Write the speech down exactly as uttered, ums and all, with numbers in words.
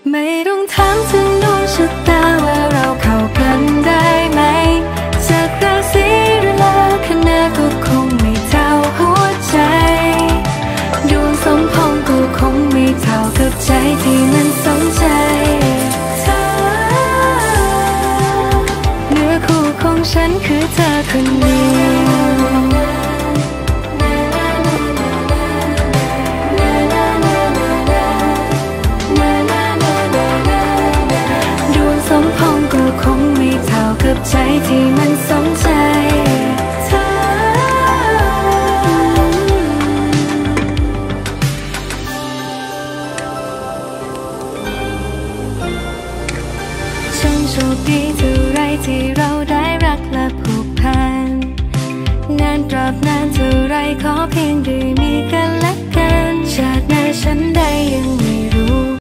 ไม่ต้องถามถึงดวงชะตาว่าเราเข้ากันได้ไหมจากราศีหรือลัคนาก็คงไม่เท่าหัวใจดวงสมพงษ์ก็คงไม่เท่ากับใจที่มันสนใจเธอเนื้อคู่ของฉันคือเธอคนเดียวคงไม่เท่ากับใจที่มันสนใจเธอฉันโชคดีเท่าไรที่เราได้รักและผูกพันนานตราบนานเท่าไรขอเพียงได้มีกันและกันชาติหน้าฉันได้ยัง